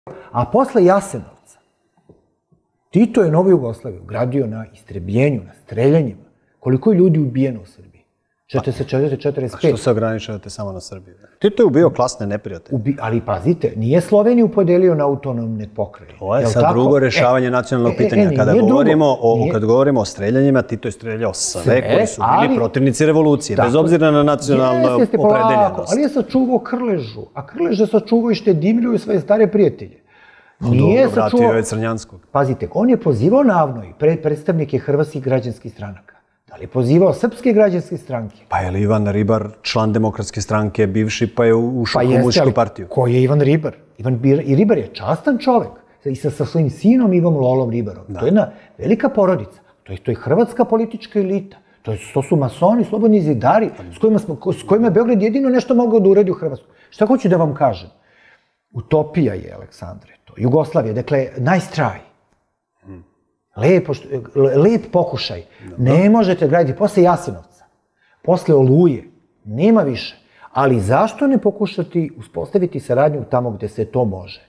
A posle Jasenovca, Tito je Novu Jugoslaviju gradio na istrebljenju, na streljanjima. Koliko je ljudi ubijeno u Srbiji? 44-45. A što se ograničavate samo na Srbiju? Tito je ubio klasne neprijatelje. Ali pazite, nije Sloveniju podelio na autonomne pokrajine. To je sad drugo rešavanje nacionalnog pitanja. Kad govorimo o streljanjima, Tito je streljao sve koji su bili protivnici revolucije, bez obzira na nacionalnu opredeljenost. Ali je sačuvao Krležu, a Krlež je sačuvao i Štedimlju i svoje stare prijatelje. Dobro, vratio je Crnjanskog. Pazite, on je pozivao Navnoj predstavnike hrvatskih građanskih stranaka. Da li je pozivao srpske građanske stranke? Pa je li Ivan Ribar član Demokratske stranke, bivši, pa je ušao u Komunističku partiju? Ko je Ivan Ribar? I Ribar je častan čovek. I sa svojim sinom Ivom Lolom Ribarom. To je jedna velika porodica. To je hrvatska politička elita. To su masoni, slobodni zidari, s kojima je Beograd jedino nešto mogao da uradi u Hrvatskoj. Šta hoću da vam kažem? Utopija je, Aleksandre, to. Jugoslavija, dakle, nice try. Lep pokušaj. Ne možete graditi posle Jasenovca, posle Oluje, nema više. Ali zašto ne pokušati uspostaviti saradnju tamo gde se to može?